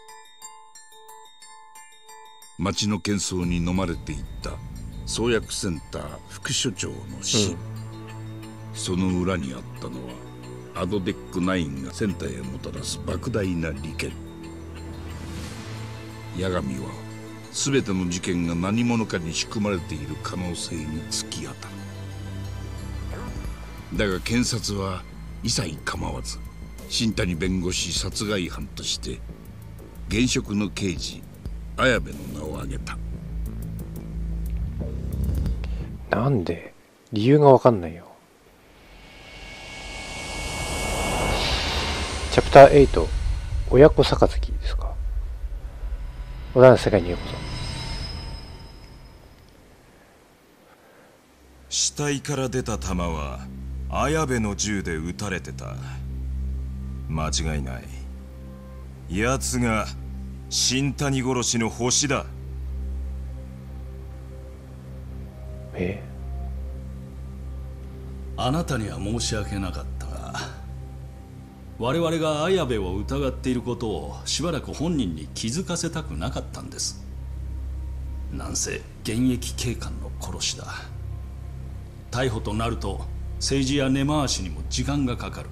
町の喧騒に飲まれていった創薬センター副所長の死、その裏にあったのはアドデック9がセンターへもたらす莫大な利権。八神は全ての事件が何者かに仕組まれている可能性に突き当たる。だが検察は一切構わず新谷弁護士殺害犯として現職の刑事綾部の名を挙げた。 なんで理由が分かんないよ。チャプター8親子杯ですか。小田の世界にようこそ。死体から出た弾は綾部の銃で撃たれてた。間違いない。奴が新谷殺しの星だ。 あなたには申し訳なかったが、我々が綾部を疑っていることをしばらく本人に気づかせたくなかったんです。なんせ現役警官の殺しだ。逮捕となると政治や根回しにも時間がかかる。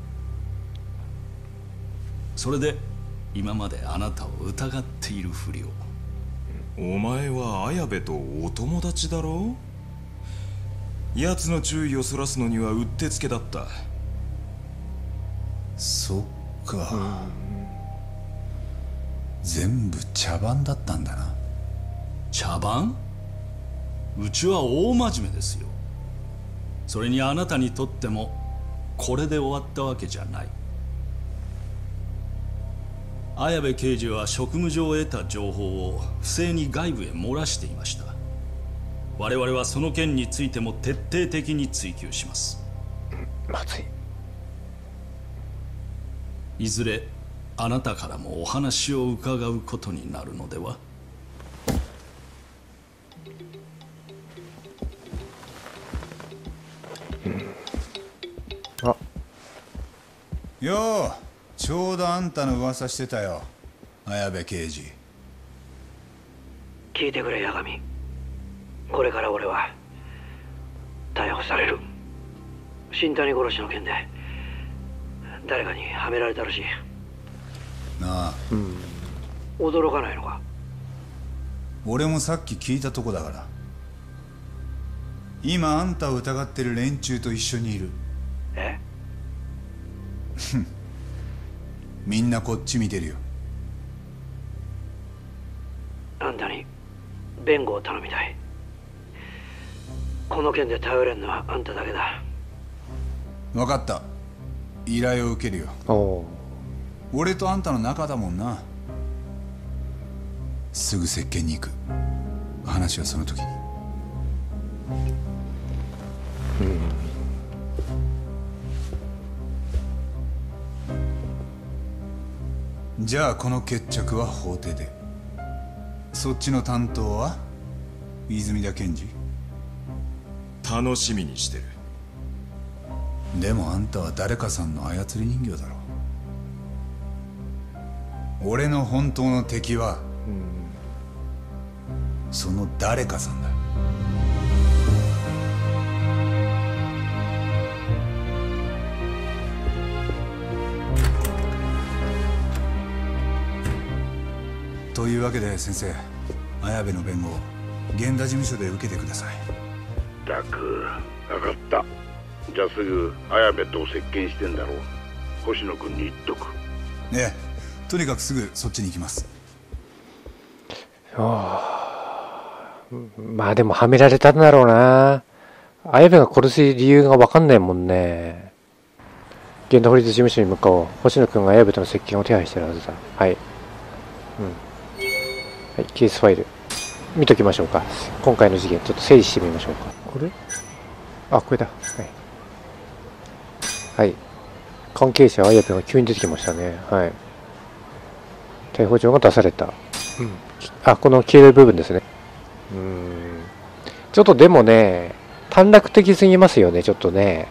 それで今まであなたを疑っているふりを。 お前は綾部とお友達だろう。奴の注意をそらすのにはうってつけだった。 そっか、全部茶番だったんだな。 茶番？うちは大真面目ですよ。それにあなたにとってもこれで終わったわけじゃない。綾部刑事は職務上得た情報を不正に外部へ漏らしていました。我々はその件についても徹底的に追及します。 まずい。 いずれあなたからもお話を伺うことになるのでは。 あ、 よう、ちょうどあんたの噂してたよ、綾部刑事。 聞いてくれ八神、これから俺は逮捕される。新谷殺しの件で誰かにはめられたらしい。 なあ、 驚かないのか。 俺もさっき聞いたとこだから。今あんたを疑ってる連中と一緒にいる。 え？ みんなこっち見てるよ。 あんたに弁護を頼みたい。この件で頼れるのはあんただけだ。 分かった、依頼を受けるよ。俺とあんたの仲だもんな。すぐ接見に行く。話はその時に。じゃあこの決着は法廷で。そっちの担当は泉田検事。 楽しみにしてる。 でもあんたは誰かさんの操り人形だろ。俺の本当の敵はその誰かさんだ。というわけで先生、綾部の弁護を源田事務所で受けてください。 たく分かった。じゃあすぐ綾部と接見してんだろう。星野君に言っとく。 ねえ、とにかくすぐそっちに行きます。 まあでもはめられたんだろうな。綾部が殺す理由が分かんないもんね。源田法律事務所に向かおう。星野君が綾部との接見を手配してるはずだ。はい。はい、ケースファイル見ときましょうか。今回の事件ちょっと整理してみましょうか。これ、あ、これだ。はい、関係者綾部が急に出てきましたね。はい、逮捕状が出された。あ、この黄色い部分ですね。ちょっとでもね、短絡的すぎますよね、ちょっとね。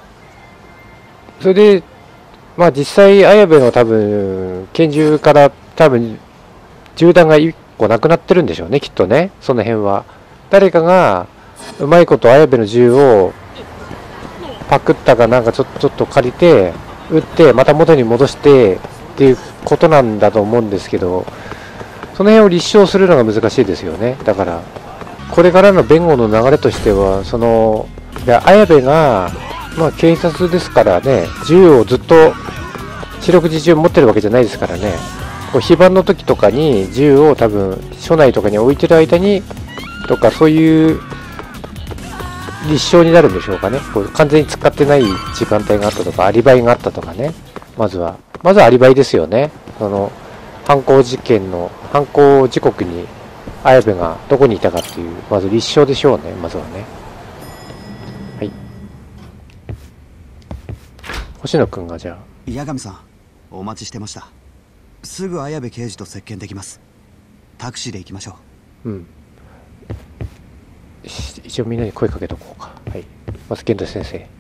それでまあ実際綾部の多分拳銃から多分銃弾が1個なくなってるんでしょうね、きっとね。その辺は誰かがうまいこと綾部の銃をパクったかなんかちょっと借りて撃ってまた元に戻してっていうことなんだと思うんですけど、その辺を立証するのが難しいですよね。だからこれからの弁護の流れとしては、綾部が、まあ、警察ですからね、銃をずっと四六時中持ってるわけじゃないですからね。こう非番の時とかに銃を多分署内とかに置いてる間にとか、そういう立証になるんでしょうかね。こう完全に使ってない時間帯があったとか、アリバイがあったとかね。まずはアリバイですよね。犯行時刻に綾部がどこにいたかっていう、まず立証でしょうね、まずはね。はい。星野くんがじゃあ。 八神さん、お待ちしてました。すぐ綾部刑事と接見できます。タクシーで行きましょう。 うん。一応みんなに声かけとこうか。はい。まず健太先生。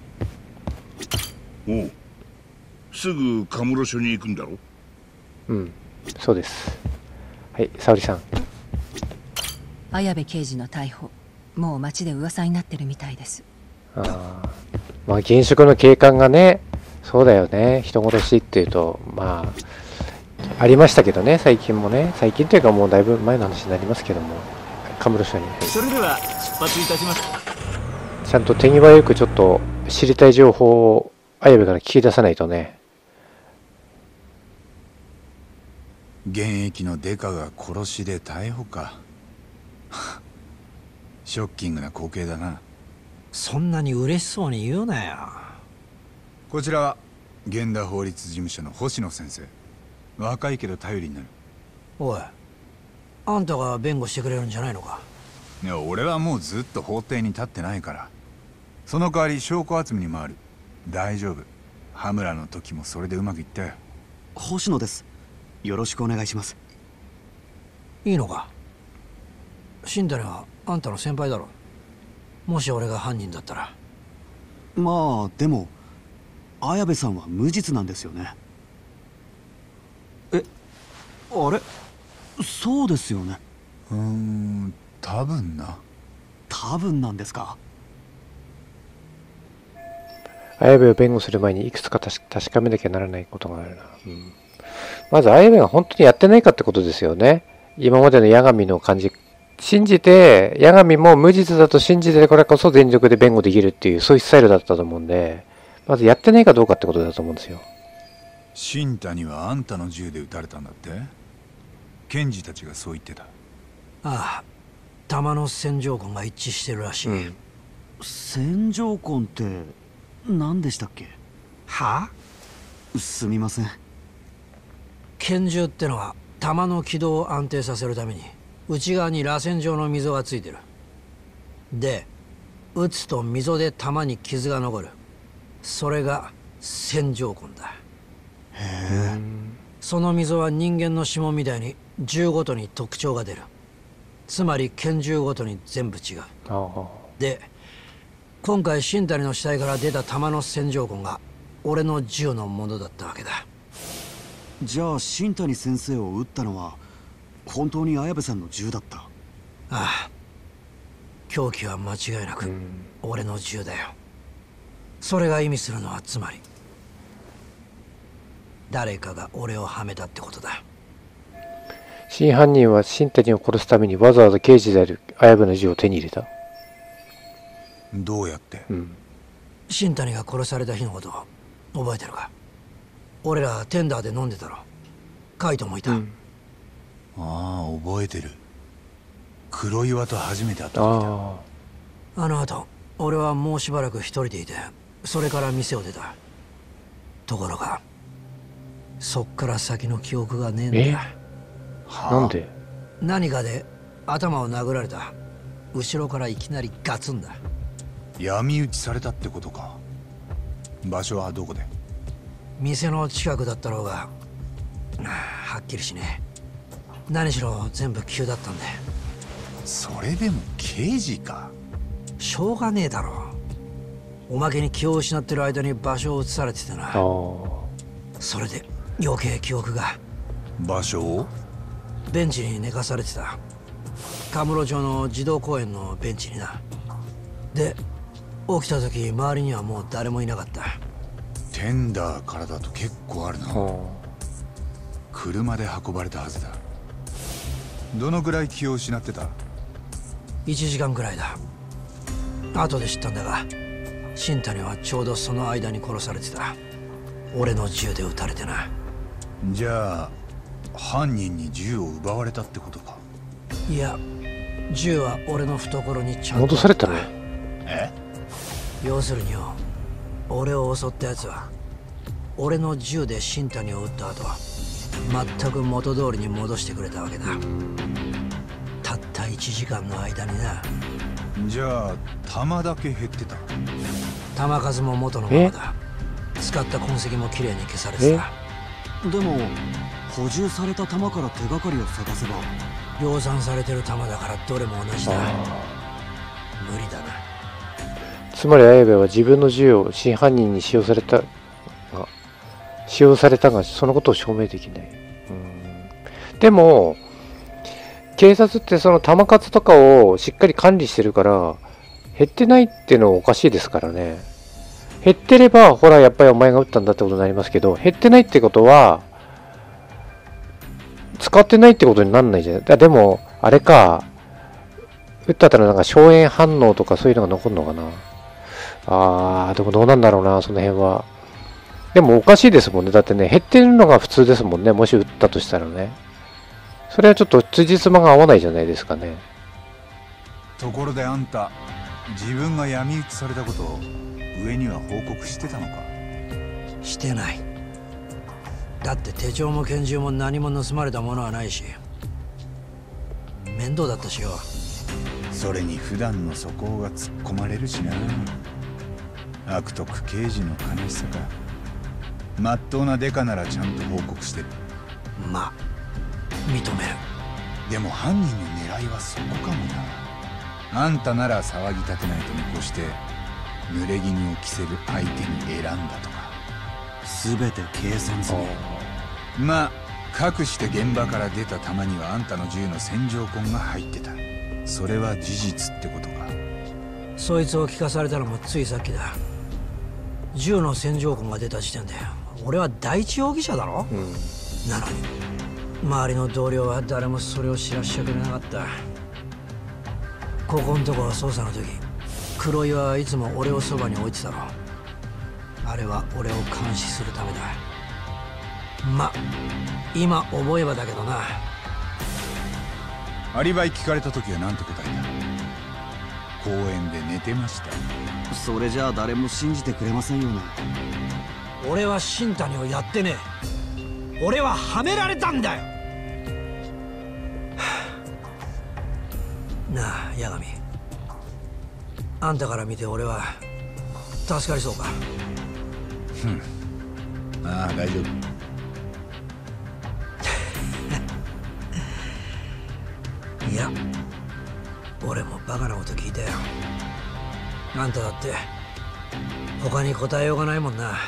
おう。すぐカムロ署に行くんだろ？ うん、そうです。はい、沙織さん。 綾部刑事の逮捕、もう街で噂になってるみたいです。 まあ現職の警官がね、そうだよね、人殺しっていうと、まあありましたけどね、最近もね、最近というかもうだいぶ前の話になりますけども、カムロ署に。 それでは出発いたします。 ちゃんと手際よくちょっと知りたい情報を綾部から聞き出さないとね。 現役のデカが殺しで逮捕か。ショッキングな光景だな。 そんなに嬉しそうに言うなよ。 こちらは源田法律事務所の星野先生。若いけど頼りになる。 おい、あんたが弁護してくれるんじゃないのか？ いや、俺はもうずっと法廷に立ってないから。その代わり証拠集めに回る。大丈夫。羽村の時もそれでうまくいったよ。 星野です。よろしくお願いします。 いいのか？新谷はあんたの先輩だろ。もし俺が犯人だったら。 まあでも綾部さんは無実なんですよね。あれ、そうですよね。 多分な。 多分なんですか。 綾部を弁護する前にいくつか確かめなきゃならないことがあるな。まず綾部が本当にやってないかってことですよね。今までの八神の感じ信じて、八神も無実だと信じてるからこそ全力で弁護できるっていう、そういうスタイルだったと思うんで、まずやってないかどうかってことだと思うんですよ。 新谷はあんたの銃で撃たれたんだって？検事たちがそう言ってた。 ああ、弾の線条痕が一致してるらしい。 線条痕って何でしたっけ？ はあ？ すみません。 拳銃ってのは弾の軌道を安定させるために内側に螺旋状の溝がついてる。で、撃つと溝で弾に傷が残る。それが線条痕だ。 へえ。 その溝は人間の指紋みたいに銃ごとに特徴が出る。つまり拳銃ごとに全部違う。で、今回新谷の死体から出た弾の線条痕が俺の銃のものだったわけだ。 じゃあ新谷先生を撃ったのは本当に綾部さんの銃だった？ ああ、凶器は間違いなく俺の銃だよ。それが意味するのはつまり誰かが俺をはめたってことだ。 真犯人は新谷を殺すためにわざわざ刑事である綾部の銃を手に入れた。 どうやって？ 新谷が殺された日のことを覚えてるか？俺らテンダーで飲んでたろ。カイトもいた。 ああ、覚えてる。黒岩と初めて会った時だ。 あの後俺はもうしばらく一人でいて、それから店を出た。ところがそっから先の記憶がねえんだ。 なんで？ 何かで頭を殴られた。後ろからいきなりガツンだ。 闇討ちされたってことか。場所はどこで？ 店の近くだったろうがはっきりしねえ。何しろ全部急だったんで。 それでも刑事か。 しょうがねえだろ。おまけに気を失ってる間に場所を移されててな。それで余計記憶が。 場所を？ ベンチに寝かされてた。カムロ町の児童公園のベンチにな。で起きた時周りにはもう誰もいなかった。 テンダーからだと結構あるな。車で運ばれたはずだ。どのぐらい気を失ってた ？1時間くらいだ。後で知ったんだが、新谷はちょうどその間に殺されてた。俺の銃で撃たれてな。 じゃあ犯人に銃を奪われたってことか？ いや、銃は俺の懐にちゃんと戻されたね。 え？ 要するによ、俺を襲ったやつは俺の銃で新谷を撃った後全く元通りに戻してくれたわけだ。たった1時間の間にな。 じゃあ弾だけ減ってた？ 弾数も元のままだ。使った痕跡もきれいに消されてた。 でも補充された弾から手がかりを探せば。 量産されてる弾だからどれも同じだ。無理だな。 つまり綾部は自分の銃を真犯人に使用されたがそのことを証明できない。でも警察ってその弾数とかをしっかり管理してるから減ってないっていうのはおかしいですからね。減ってればほらやっぱりお前が撃ったんだってことになりますけど、減ってないってことは使ってないってことになんないじゃない。でもあれか、撃ったらなんか硝煙反応とかそういうのが残るのかな。でもどうなんだろうな、その辺は。でもおかしいですもんね。だってね、減ってるのが普通ですもんね。もし撃ったとしたらね。それはちょっと辻褄が合わないじゃないですかね。 ところであんた、自分が闇討ちされたことを上には報告してたのか？ してない。だって手帳も拳銃も何も盗まれたものはないし、面倒だったしよ。 それに普段の素行が突っ込まれるしな。悪徳刑事の悲しさか。まっとうなデカならちゃんと報告してる。 まあ認める。 でも犯人の狙いはそこかもな。あんたなら騒ぎ立てないと見越して濡れ衣を着せる相手に選んだとか。 全て計算済み。 まあかくして現場から出た弾にはあんたの銃の線条痕が入ってた。それは事実ってことか？ そいつを聞かされたのもついさっきだ。銃の線条痕が出た時点で俺は第一容疑者だろ、なのに周りの同僚は誰もそれを知らしゃくれなかった。ここんとこは捜査の時、黒岩はいつも俺をそばに置いてたろ。あれは俺を監視するためだ。ま、今思えばだけどな。 アリバイ聞かれた時は何て答えた？公園で寝てました。 それじゃあ誰も信じてくれませんよね。 俺は新谷をやってねえ。俺ははめられたんだよ。なあ八神、あんたから見て俺は助かりそうか？ ああ大丈夫。 いや、俺もバカなこと聞いたよ。あんただって他に答えようがないもんな。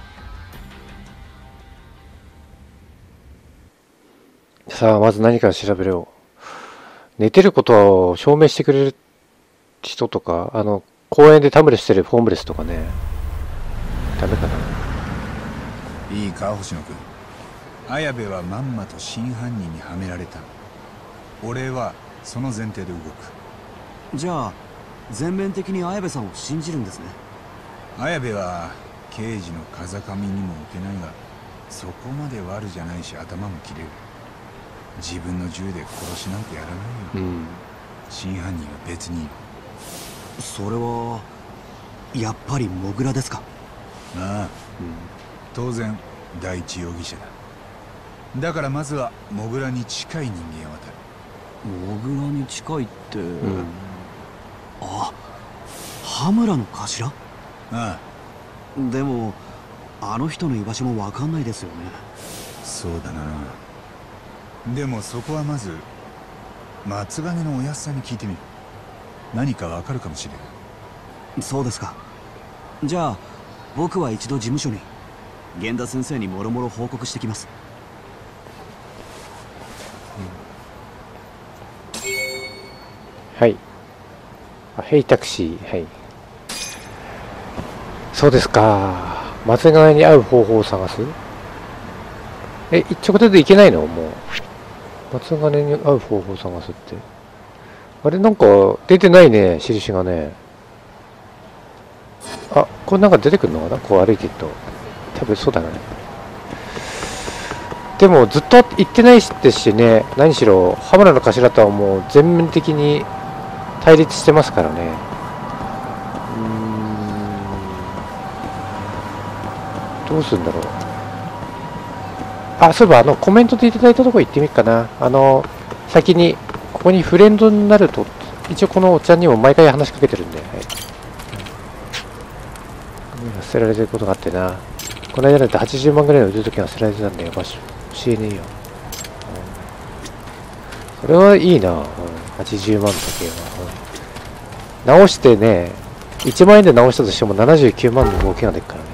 さあまず何から調べよう。寝てることを証明してくれる人とか、公園でタムレしてるホームレスとかね。ダメかな。 いいか星野君、綾部はまんまと真犯人にはめられた。俺はその前提で動く。 じゃあ全面的に綾部さんを信じるんですね。 綾部は刑事の風上にも置けないが、そこまで悪じゃないし頭も切れる。自分の銃で殺しなんてやらないよ。真犯人は別にいる。 それはやっぱりモグラですか？ ああ、当然第一容疑者だ。だからまずはモグラに近い人間を当たる。 モグラに近いって、あ、羽村の頭？ああ。 でもあの人の居場所も分かんないですよね。 そうだな。でもそこはまず松金のおやっさんに聞いてみる。何か分かるかもしれない。 そうですか。じゃあ僕は一度事務所に源田先生にもろもろ報告してきます。 はい。ヘイタクシー。はい。そうですか。松金に会う方法を探す。直接行けないのもう。松金に会う方法を探すって。あれ、なんか、出てないね、印がね。あ、これなんか出てくるのかなこう歩いてると。多分そうだね。でも、ずっと行ってないですしね。何しろ、羽村の頭とはもう全面的に対立してますからね。どうするんだろう。あ、そういえばコメントでいただいたところ行ってみっかな。先に、ここにフレンドになると、一応このおっちゃんにも毎回話しかけてるんで、はい。捨てられてることがあってな。この間だって80万ぐらいの売るときは捨てられてたんだよ。場所教えねえよ。それはいいな。80万の時計は。直してね、1万円で直したとしても79万の儲けが出るからね。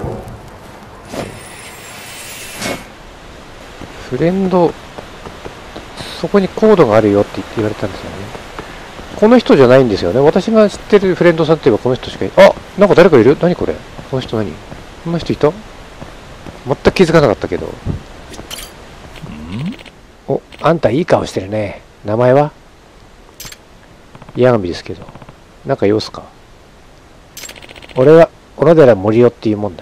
フレンド、そこにコードがあるよって言われたんですよね。この人じゃないんですよね。私が知ってるフレンドさんって言えばこの人しかいない。あ、なんか誰かいる？何これ？この人何？この人いた？全く気づかなかったけど。お、あんたいい顔してるね。名前は？矢神ですけど。なんか様子か。俺は小野寺森夫っていうもんだ。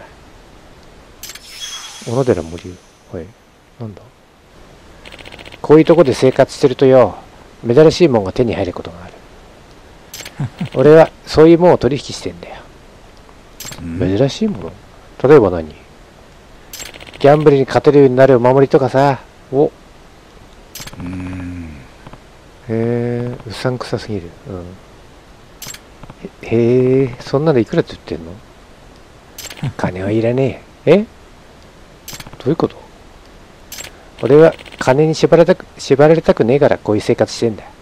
小野寺森夫。はい。なんだ？こういうとこで生活してるとよ、珍しいもんが手に入ることがある。俺はそういうもんを取引してんだよ。珍しいもの？例えば何？ギャンブルに勝てるようになるお守りとかさ。お。うさんくさすぎる。へえ、そんなのいくらって言ってんの？金はいらねえ。どういうこと？俺は金に縛られたくねえからこういう生活してんだ。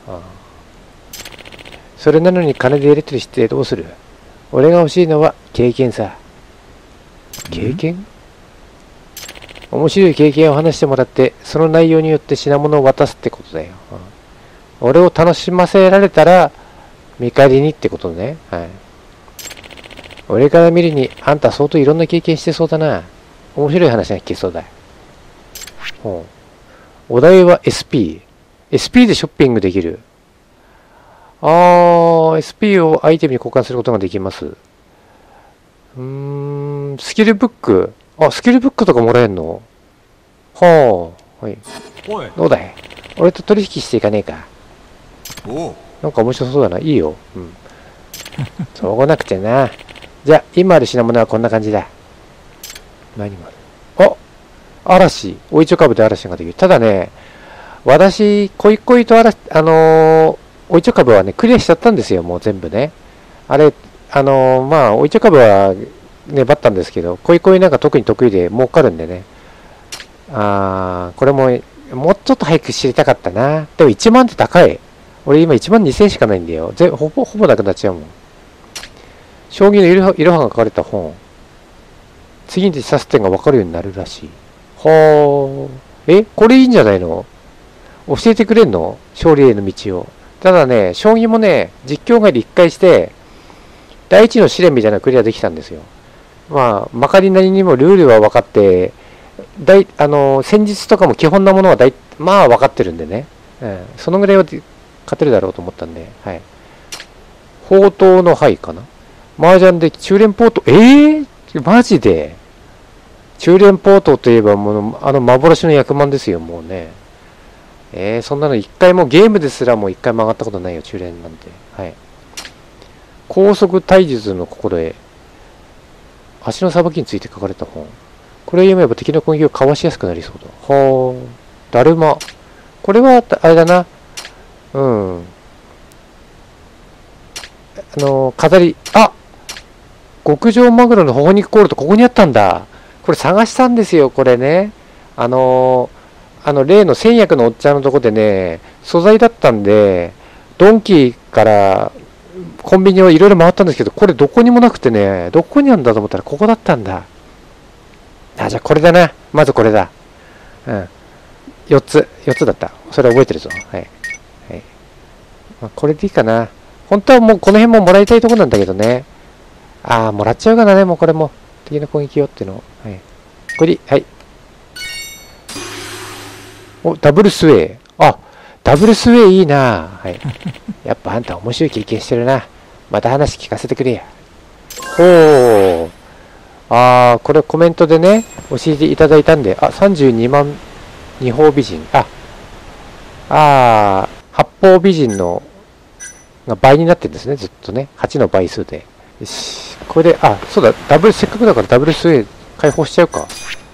それなのに金でやり取りしてどうする？俺が欲しいのは経験さ。経験？面白い経験を話してもらって、その内容によって品物を渡すってことだよ。俺を楽しませられたら、見返りにってことね。はい。俺から見るに、あんた相当いろんな経験してそうだな。面白い話が聞けそうだ。お題は SP。SP でショッピングできる。SP をアイテムに交換することができます。スキルブック。あ、スキルブックとかもらえんの？はい。どうだい？俺と取引していかねえか。なんか面白そうだな。いいよ。そうこなくてな。じゃあ、今ある品物はこんな感じだ。何がある？嵐。おいちょ株で嵐ができる。ただね、私、恋と嵐、おいちょ株はね、クリアしちゃったんですよ。もう全部ね。あれ、おいちょ株は粘ったんですけど、恋なんか特に得意で儲かるんでね。これもうちょっと早く知りたかったな。でも1万って高い。俺今1万2000しかないんだよ。ほぼなくなっちゃうもん。将棋のいろはが書かれた本。次に指す点が分かるようになるらしい。これいいんじゃないの？教えてくれんの？勝利への道を。ただね、将棋もね、実況外で1回して、第一の試練みたいなのクリアできたんですよ。まかりなりにもルールは分かって、戦術とかも基本なものは分かってるんでね。そのぐらいは勝てるだろうと思ったんで、はい。宝刀の牌かな？麻雀で中連ポート、マジで中連ポートといえばもう、幻の役満ですよ、もうね。そんなの一回も、ゲームですらもう一回も上がったことないよ、中連なんて。はい。高速体術の心得。足のさばきについて書かれた本。これを読めば敵の攻撃をかわしやすくなりそうだ。だるま。これは、あれだな。飾り。極上マグロのほほ肉コールとここにあったんだ。これ探したんですよ、これね。例の戦薬のおっちゃんのとこでね、素材だったんで、ドンキーからコンビニをいろいろ回ったんですけど、これどこにもなくてね、どこにあるんだと思ったらここだったんだ。じゃあこれだな。まずこれだ。 4つだった。それ覚えてるぞ。はい。はい。まあ、これでいいかな。本当はもうこの辺ももらいたいとこなんだけどね。ああ、もらっちゃうかな、でもこれも。敵の攻撃よっての。はい。これでいい。はい。お、ダブルスウェイ。あ、ダブルスウェイいいな。はい。やっぱあんた面白い経験してるな。また話聞かせてくれや。ほう。ああ、これコメントでね、教えていただいたんで、あ、32万二方美人。八方美人のが倍になってるんですね、ずっとね。8の倍数で。よし。これで、あ、そうだ、せっかくだからダブルスウェイ解放しちゃうか。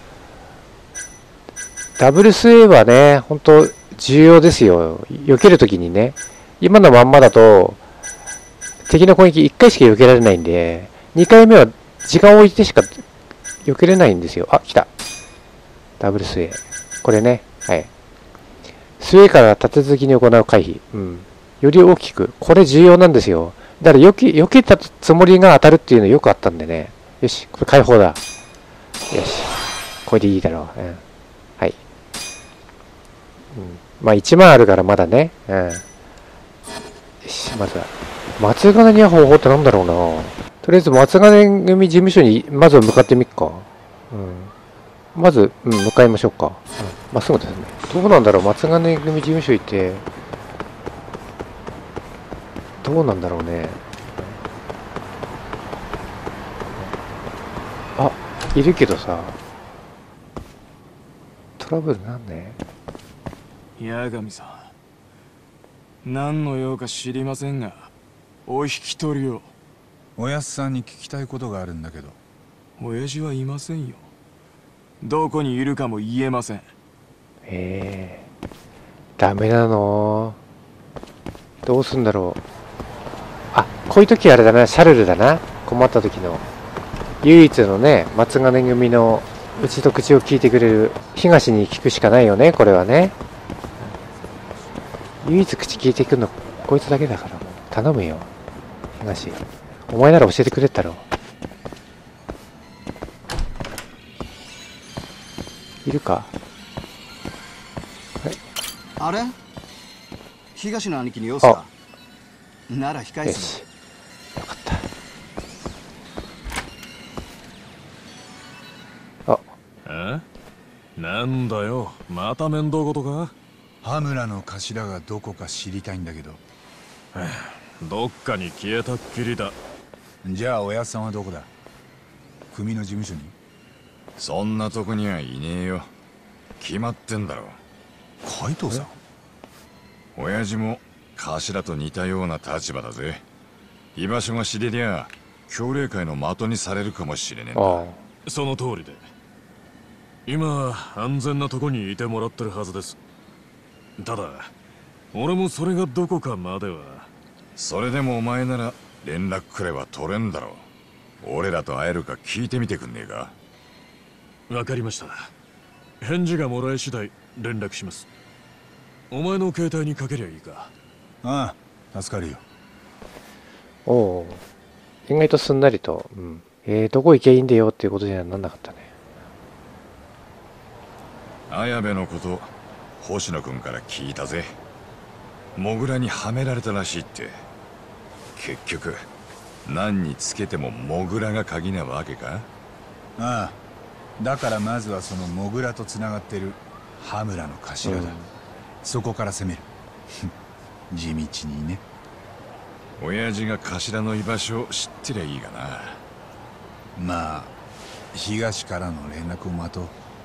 ダブルスウェイはね、ほんと重要ですよ。避けるときにね。今のまんまだと、敵の攻撃1回しか避けられないんで、2回目は時間を置いてしか避けれないんですよ。あ、来た。ダブルスウェイ。これね。はい。スウェイから立て続けに行う回避。うん。より大きく。これ重要なんですよ。だから避けたつもりが当たるっていうのよくあったんでね。よし。これ解放だ。よし。これでいいだろう。うん。はい。うん。まあ1万あるからまだね。うん。よし。まずは。松金には方法ってなんだろうな。とりあえず松金組事務所にまずは向かってみっか。うん。まず、向かいましょうか。まっすぐですね。どうなんだろう、松金組事務所行って、どうなんだろうね。あ、いるけどさ、トラブルなんね。 八神さん、何の用か知りませんが、お引き取りを。 おやっさんに聞きたいことがあるんだけど。 親父はいませんよ。どこにいるかも言えません。 ダメなの。どうすんだろう。あ、こういう時あれだな、シャルルだな。困った時の。唯一のね、松金組の口と口を聞いてくれる。東に聞くしかないよね、これはね。唯一口聞いてくるの、こいつだけだから、もう頼むよ。東。お前なら教えてくれたろ。いるか。 あれ東の兄貴に様子か。なら控え室で。よかった。 なんだよ、また面倒事か。 羽村の頭がどこか知りたいんだけど。 どっかに消えたっきりだ。 じゃあおやっさんはどこだ。組の事務所に。 そんなとこにはいねえよ。決まってんだろ。 海藤さん。 親父も頭と似たような立場だぜ。居場所が知れりゃ協力会の的にされるかもしれねえんだ。その通りで、今は安全なとこにいてもらってるはずです。ただ俺もそれがどこかまでは。それでもお前なら連絡くれば取れんだろう。俺らと会えるか聞いてみてくんねえか。わかりました。返事がもらえ次第連絡します。お前の携帯にかけりゃいいか。 ああ、助かるよ。 おお、意外とすんなりと。どこ行けばいいんだよっていうことにはなんなかったね。 綾部のこと星野君から聞いたぜ。モグラにはめられたらしいって。結局何につけてもモグラが鍵なわけか。 ああ、だからまずはそのモグラとつながってる羽村の頭だ。そこから攻める。地道にね。 親父が頭の居場所を知ってりゃいいがな。 まあ東からの連絡を待と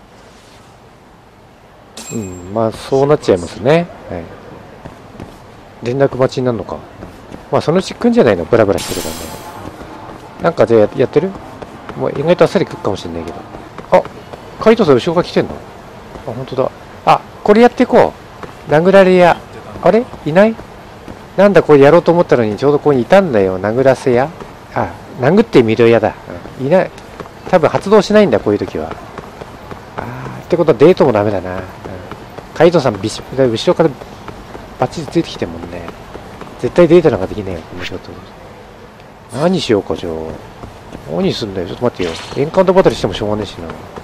う。 まあそうなっちゃいますね。はい。連絡待ちになるのか。まあそのうち来んじゃないの、ブラブラしてるからね。なんかじゃあやってる？もう意外とあっさり来るかもしれないけど。あ、海藤さん後ろから来てんの？あ、本当だ。あ、これやっていこう。殴られ屋。あれ？いない？なんだこれやろうと思ったのにちょうどここにいたんだよ。殴らせ屋？あ、殴ってみる屋だ。いない。多分発動しないんだ、こういう時は。ってことはデートもダメだな。海藤さん後ろからバッチリついてきてるもんね。絶対デートなんかできねえよ、この仕事。何しようか、じゃあ。何すんだよ、ちょっと待ってよ。エンカウントバトルしてもしょうがねえしな。